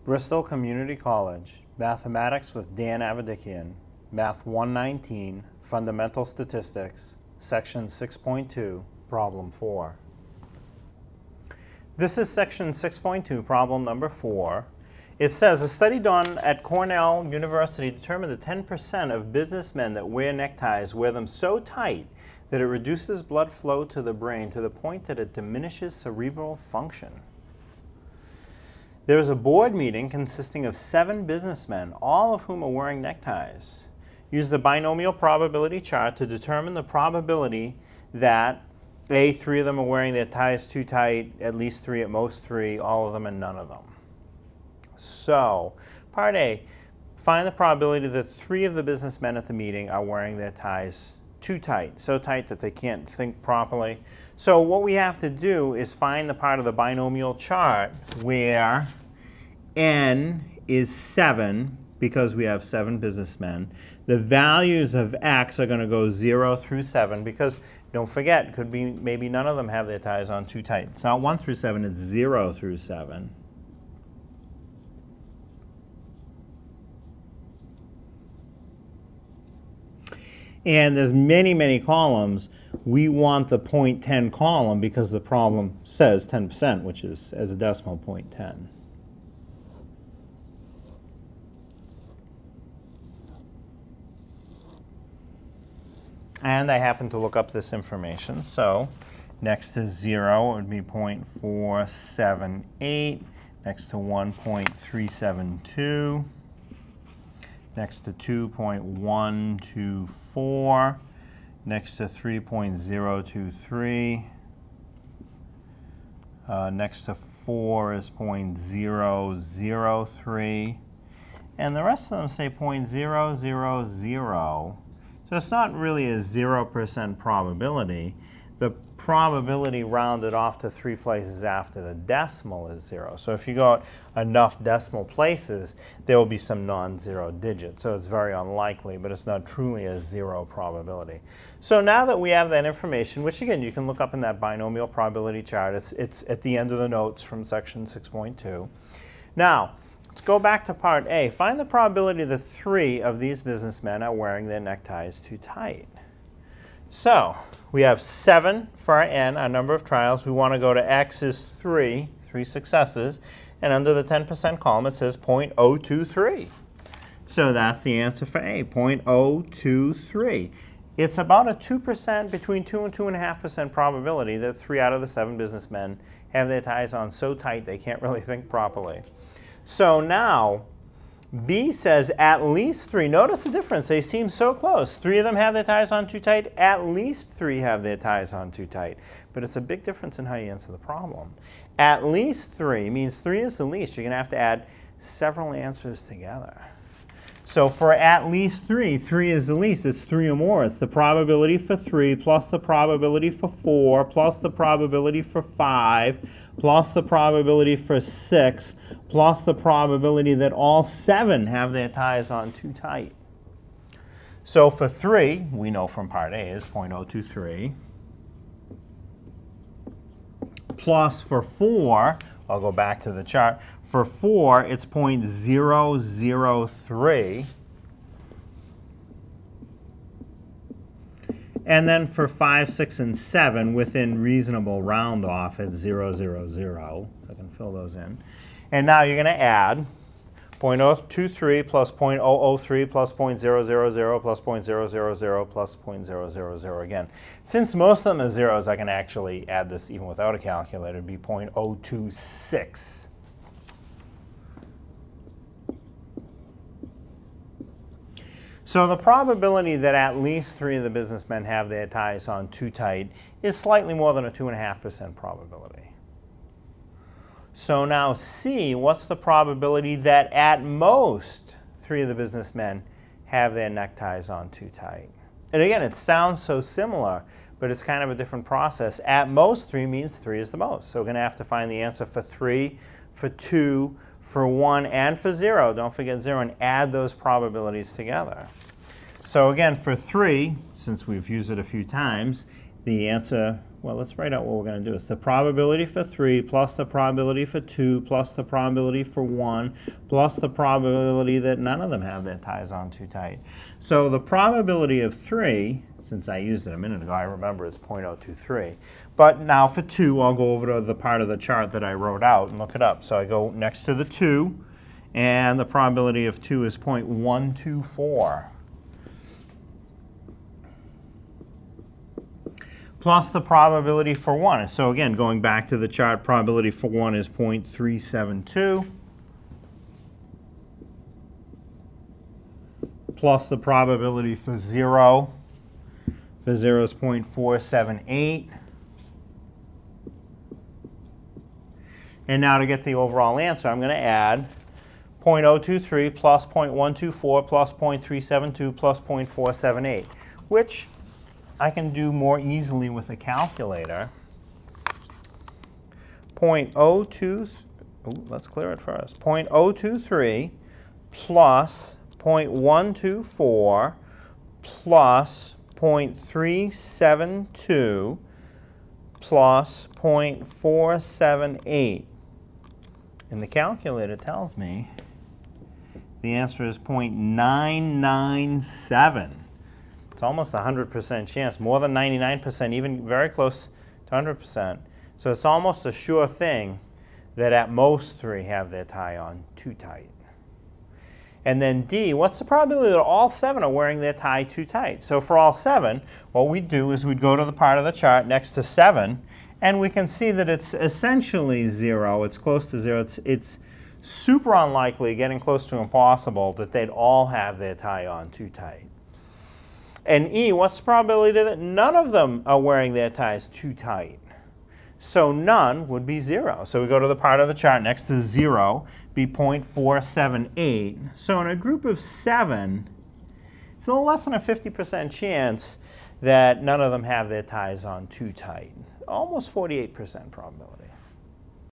Bristol Community College, Mathematics with Dan Avedikian, Math 119, Fundamental Statistics, Section 6.2, Problem 4. This is Section 6.2, Problem number 4. It says, a study done at Cornell University determined that 10% of businessmen that wear neckties wear them so tight that it reduces blood flow to the brain to the point that it diminishes cerebral function. There is a board meeting consisting of 7 businessmen, all of whom are wearing neckties. Use the binomial probability chart to determine the probability that A, 3 of them are wearing their ties too tight, at least 3, at most 3, all of them, and none of them. So, part A, find the probability that 3 of the businessmen at the meeting are wearing their ties too tight, so tight that they can't think properly. So what we have to do is find the part of the binomial chart where n is 7, because we have 7 businessmen. The values of x are going to go 0 through 7, because don't forget, could be maybe none of them have their ties on too tight. It's not 1 through 7, it's 0 through 7. And there's many, many columns. We want the 0.10 column because the problem says 10%, which is as a decimal 0.10. And I happen to look up this information. So next to 0, it would be 0.478. Next to 1.372. Next to 2.124, next to 3.023, next to 4 is 0.003, and the rest of them say 0.000. So it's not really a 0% probability. The probability rounded off to 3 places after the decimal is 0. So if you go enough decimal places, there will be some non-zero digits. So it's very unlikely, but it's not truly a 0 probability. So now that we have that information, which again you can look up in that binomial probability chart, it's at the end of the notes from section 6.2. Now, let's go back to part A. Find the probability that 3 of these businessmen are wearing their neckties too tight. So we have 7 for our n, our number of trials. We want to go to x is 3 successes. And under the 10% column, it says 0.023. So that's the answer for A, 0.023. It's about a 2%, between 2 and 2.5% probability that 3 out of the 7 businessmen have their ties on so tight they can't really think properly. So now, B says at least 3. Notice the difference. They seem so close. 3 of them have their ties on too tight. At least 3 have their ties on too tight. But it's a big difference in how you answer the problem. At least 3 means 3 is the least. You're going to have to add several answers together. So for at least 3, 3 is the least. It's 3 or more. It's the probability for 3 plus the probability for 4 plus the probability for 5 plus the probability for 6 plus the probability that all 7 have their ties on too tight. So for 3, we know from part A is 0.023. Plus for 4, I'll go back to the chart. For 4, it's 0.003. And then for 5, 6, and 7, within reasonable round off, it's 0, 0, 0. So I can fill those in. And now you're going to add 0.023 plus 0.003 plus 0.000 plus 0.000 plus 0.000 again. Since most of them are zeros, I can actually add this even without a calculator. It would be 0.026. So the probability that at least 3 of the businessmen have their ties on too tight is slightly more than a 2.5% probability. So now C, what's the probability that at most 3 of the businessmen have their neckties on too tight? And again, it sounds so similar, but it's kind of a different process. At most 3 means 3 is the most. So we're going to have to find the answer for 3, for 2, for 1, and for 0. Don't forget 0, and add those probabilities together. So again, for 3, since we've used it a few times, the answer well, let's write out what we're going to do. It's the probability for 3 plus the probability for 2 plus the probability for 1 plus the probability that none of them have their ties on too tight. So the probability of 3, since I used it a minute ago, I remember it's 0.023. But now for 2, I'll go over to the part of the chart that I wrote out and look it up. So I go next to the 2, and the probability of 2 is 0.124. Plus the probability for 1. So again, going back to the chart, probability for 1 is 0.372. Plus the probability for 0. For 0 is 0.478. And now to get the overall answer, I'm going to add 0.023 plus 0.124 plus 0.372 plus 0.478, which I can do more easily with a calculator. 0.02, let's clear it first. 0.023 plus 0.124 plus 0.372 plus 0.478. And the calculator tells me the answer is 0.997. It's almost a 100% chance, more than 99%, even very close to 100%. So it's almost a sure thing that at most 3 have their tie on too tight. And then D, what's the probability that all 7 are wearing their tie too tight? So for all 7, what we'd do is we'd go to the part of the chart next to 7, and we can see that it's essentially 0. It's close to 0. It's super unlikely, getting close to impossible, that they'd all have their tie on too tight. And E, what's the probability that none of them are wearing their ties too tight? So none would be 0. So we go to the part of the chart next to 0, be 0.478. So in a group of 7, it's a little less than a 50% chance that none of them have their ties on too tight. Almost 48% probability.